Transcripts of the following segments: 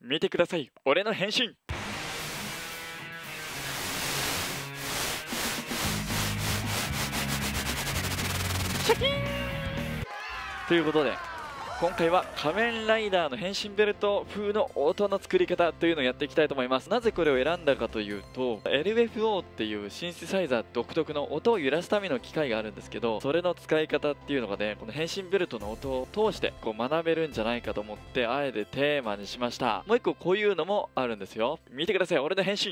見てください、俺の変身。シャキーンということで、今回は仮面ライダーの変身ベルト風の音の作り方というのをやっていきたいと思います。なぜこれを選んだかというと、 LFO っていうシンセサイザー独特の音を揺らすための機械があるんですけど、それの使い方っていうのがね、この変身ベルトの音を通してこう学べるんじゃないかと思って、あえてテーマにしました。もう一個こういうのもあるんですよ。見てください、俺の変身。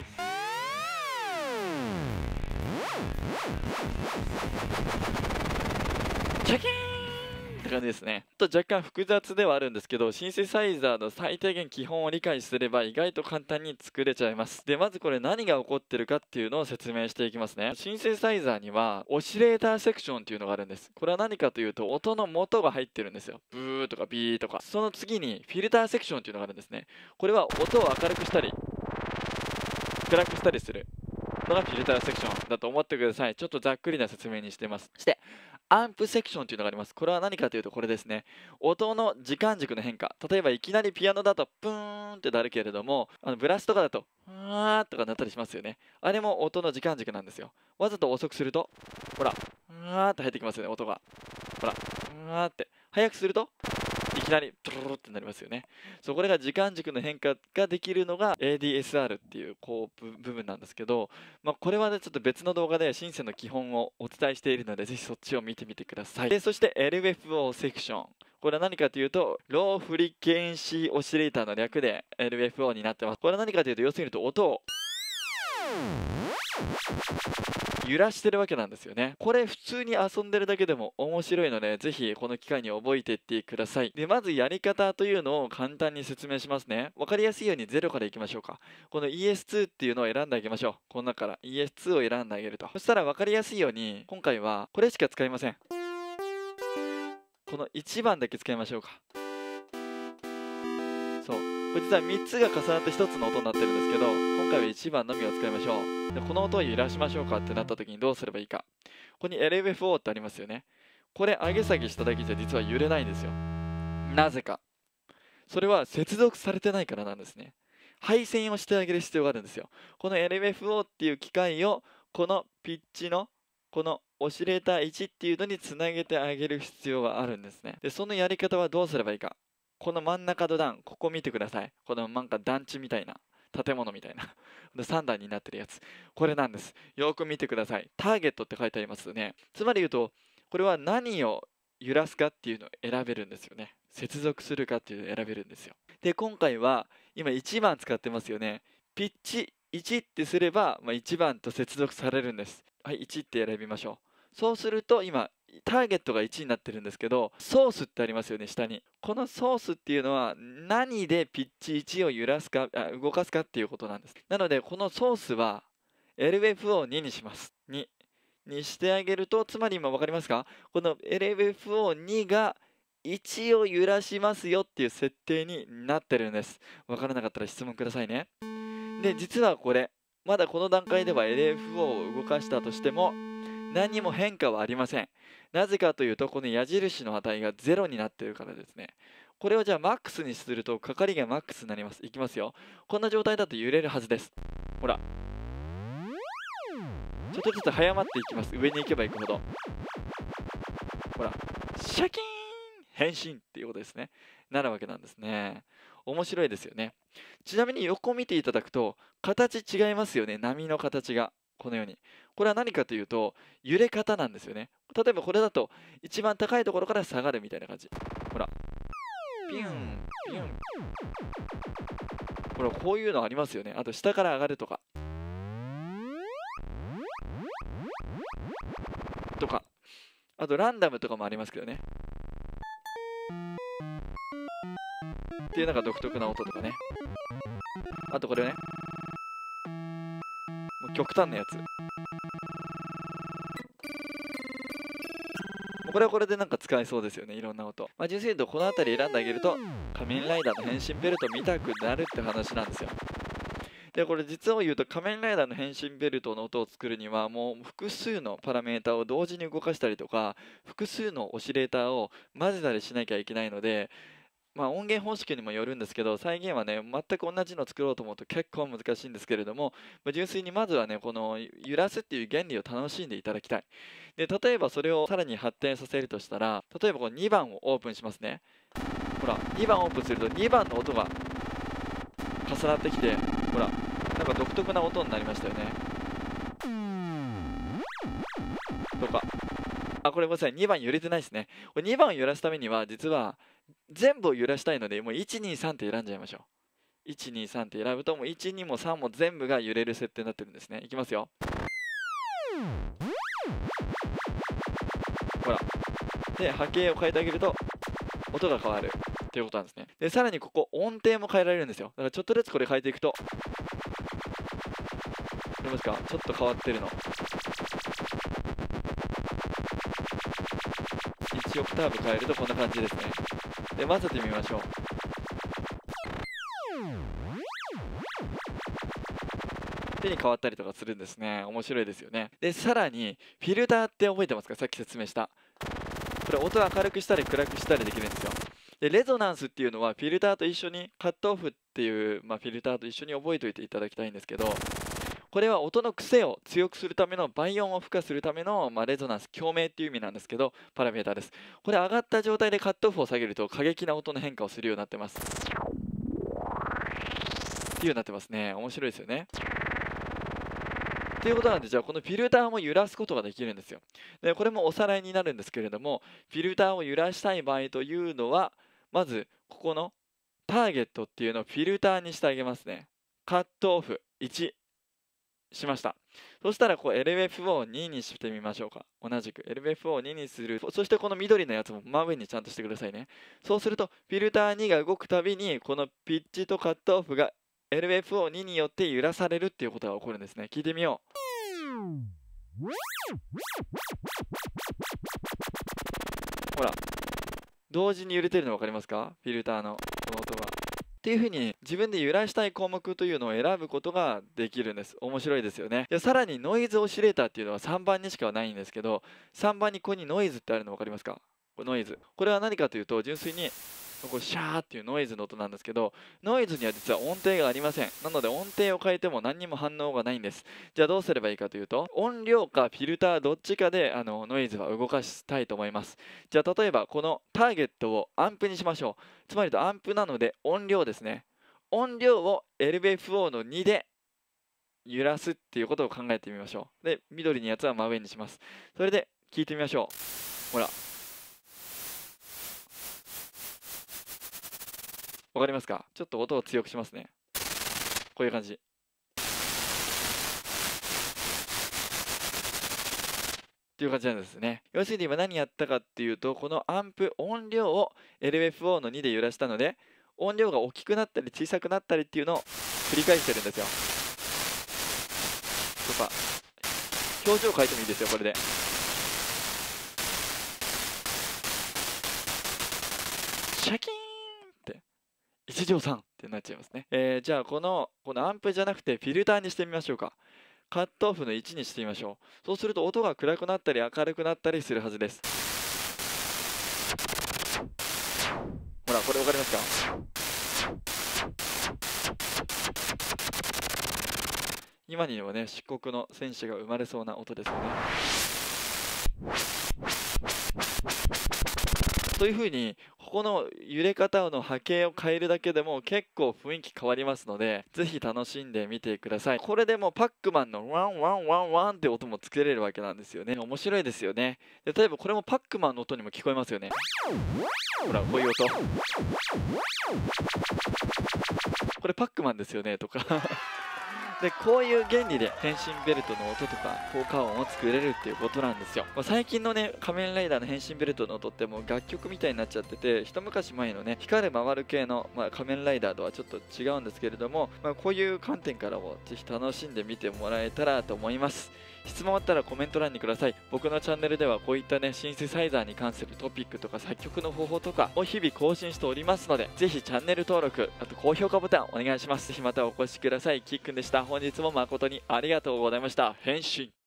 チャキーンって感じですね。若干複雑ではあるんですけど、シンセサイザーの最低限基本を理解すれば意外と簡単に作れちゃいます。で、まずこれ何が起こってるかっていうのを説明していきますね。シンセサイザーにはオシレーターセクションっていうのがあるんです。これは何かというと、音の元が入ってるんですよ。ブーとかビーとか。その次にフィルターセクションっていうのがあるんですね。これは音を明るくしたり暗くしたりするのがフィルターセクションだと思ってください。ちょっとざっくりな説明にしてます。そしてアンプセクションというのがあります。これは何かというと、これですね。音の時間軸の変化。例えばいきなりピアノだとプーンってなるけれども、ブラスとかだとふわーとかなったりしますよね。あれも音の時間軸なんですよ。わざと遅くすると、ほら、ふわーって入ってきますよね、音が。ほら、ふわーって。早くするといきなりドロロロってなりますよね。これが時間軸の変化ができるのが ADSR っていう部分なんですけど、これはね、ちょっと別の動画でシンセの基本をお伝えしているので、ぜひそっちを見てみてください。で、そして LFO セクション。これは何かというと、ローフリケンシーオシレーターの略で LFO になってます。これは何かというと、要するに音を揺らしてるわけなんですよね。これ普通に遊んでるだけでも面白いので、ぜひこの機会に覚えていってください。で、まずやり方というのを簡単に説明しますね。わかりやすいように0からいきましょうか。この ES2 っていうのを選んであげましょう。この中から ES2 を選んであげると。そしたらわかりやすいように、今回はこれしか使いません。この1番だけ使いましょうか。そう。これ実は3つが重なって1つの音になってるんですけど、今回は1番のみを使いましょう。で、この音を揺らしましょうかってなった時にどうすればいいか。ここに LFO ってありますよね。これ上げ下げしただけじゃ実は揺れないんですよ。なぜか。それは接続されてないからなんですね。配線をしてあげる必要があるんですよ。この LFO っていう機械をこのピッチのこのオシレーター1っていうのにつなげてあげる必要があるんですね。で、そのやり方はどうすればいいか。この真ん中の段、ここ見てください。このなんか団地みたいな。建物みたいな3段になってるやつ、これなんです。よく見てください。ターゲットって書いてありますよね。つまり言うと、これは何を揺らすかっていうのを選べるんですよね。接続するかっていうのを選べるんですよ。で、今回は今1番使ってますよね。ピッチ1ってすれば、1番と接続されるんです。はい、1って選びましょう。そうすると今ターゲットが1になってるんですけど、ソースってありますよね、下に。このソースっていうのは何でピッチ1を揺らすか、動かすかっていうことなんです。なので、このソースは LFO2 にします。2にしてあげると、つまり今分かりますか？この LFO2 が1を揺らしますよっていう設定になってるんです。分からなかったら質問くださいね。で、実はこれ、まだこの段階では LFO を動かしたとしても、何にも変化はありません。なぜかというと、この矢印の値が0になっているからですね。これをじゃあマックスにすると、かかりがマックスになります。いきますよ。こんな状態だと揺れるはずです。ほら。ちょっとずつ早まっていきます。上に行けば行くほど。ほら。シャキーン変身っていうことですね。なるわけなんですね。面白いですよね。ちなみに横を見ていただくと、形違いますよね。波の形が。このように。これは何かというと、揺れ方なんですよね。例えばこれだと、一番高いところから下がるみたいな感じ。ほら。ピュン、ピュン。ほら、こういうのありますよね。あと、下から上がるとか。とか。あと、ランダムとかもありますけどね。っていうなんか独特な音とかね。あとこれね。もう極端なやつ。これはこれでなんか使えそうですよね、いろんな音。純粋に言うとこの辺り選んであげると、仮面ライダーの変身ベルト見たくなるって話なんですよ。で、これ実を言うと仮面ライダーの変身ベルトの音を作るには、もう複数のパラメータを同時に動かしたりとか、複数のオシレーターを混ぜたりしなきゃいけないので、 音源方式にもよるんですけど、再現はね、全く同じのを作ろうと思うと結構難しいんですけれども、純粋にまずはね、この揺らすっていう原理を楽しんでいただきたい。で、例えばそれをさらに発展させるとしたら、例えばこの2番をオープンしますね。ほら、2番オープンすると2番の音が重なってきて、ほら、なんか独特な音になりましたよね。とか。これごめんなさい、2番揺れてないですね。これ2番を揺らすためには、実は全部を揺らしたいので、もう1、2、3って選んじゃいましょう。1、2、3って選ぶと、もう1、2も3も全部が揺れる設定になってるんですね。いきますよ。ほら。で、波形を変えてあげると、音が変わるっていうことなんですね。で、さらにここ、音程も変えられるんですよ。だからちょっとずつこれ変えていくと、見えますか？ちょっと変わってるの。1オクターブ変えるとこんな感じですね。で、混ぜてみましょう。手に変わったりとかするんですね。面白いですよね。で、さらに、フィルターって覚えてますか？さっき説明した。これ、音を明るくしたり暗くしたりできるんですよ。で、レゾナンスっていうのは、フィルターと一緒に、カットオフっていう、フィルターと一緒に覚えておいていただきたいんですけど、これは音の癖を強くするための、倍音を付加するための、レゾナンス、共鳴っていう意味なんですけど、パラメーターです。これ上がった状態でカットオフを下げると、過激な音の変化をするようになってます。っていうようになってますね。面白いですよね。ということなんで、じゃあこのフィルターも揺らすことができるんですよ。で、これもおさらいになるんですけれども、フィルターを揺らしたい場合というのは、まず、ここのターゲットっていうのをフィルターにしてあげますね。カットオフ1しました。そしたら、LFO を2にしてみましょうか。同じく LFO を2にする。そしてこの緑のやつも真上にちゃんとしてくださいね。そうすると、フィルター2が動くたびに、このピッチとカットオフが LFO2 によって揺らされるっていうことが起こるんですね。聞いてみよう。ほら、同時に揺れてるの分かりますか？フィルターのこの音が。っていう風に自分で揺らしたい項目というのを選ぶことができるんです。面白いですよね。で、さらにノイズオシレーターっていうのは3番にしかないんですけど、3番にここにノイズってあるの分かりますか？これノイズ。これは何かというと、純粋にシャーっていうノイズの音なんですけど、ノイズには実は音程がありません。なので音程を変えても何にも反応がないんです。じゃあどうすればいいかというと、音量かフィルターどっちかでノイズは動かしたいと思います。じゃあ例えばこのターゲットをアンプにしましょう。つまりアンプなので音量ですね。音量を LFO の2で揺らすっていうことを考えてみましょう。で、緑のやつは真上にします。それで聞いてみましょう。ほら。わかりますか？ちょっと音を強くしますね。こういう感じ。っていう感じなんですね。要するに今何やったかっていうと、このアンプ音量を LFO の2で揺らしたので、音量が大きくなったり小さくなったりっていうのを繰り返してるんですよ。とか、表情変えてもいいですよ、これで。シャキーンって1乗3ってなっちゃいますね。じゃあこのアンプじゃなくてフィルターにしてみましょうか。カットオフの1にしてみましょう。そうすると音が暗くなったり明るくなったりするはずです。ほら、これ分かりますか？今にもね、漆黒の戦士が生まれそうな音ですよね。というふうに、ここの揺れ方の波形を変えるだけでも結構雰囲気変わりますので、ぜひ楽しんでみてください。これでもパックマンのワンワンワンワンって音も作れるわけなんですよね。面白いですよね。で、例えばこれもパックマンの音にも聞こえますよね。ほら、こういう音。これパックマンですよねとかで、こういう原理で変身ベルトの音とか効果音を作れるっていうことなんですよ。最近のね、仮面ライダーの変身ベルトの音ってもう楽曲みたいになっちゃってて、一昔前のね、光る回る系の、仮面ライダーとはちょっと違うんですけれども、こういう観点からもぜひ楽しんでみてもらえたらと思います。質問あったらコメント欄にください。僕のチャンネルではこういったね、シンセサイザーに関するトピックとか作曲の方法とかを日々更新しておりますので、ぜひチャンネル登録、あと高評価ボタンお願いします。ぜひまたお越しください。きっくんでした。本日も誠にありがとうございました。変身。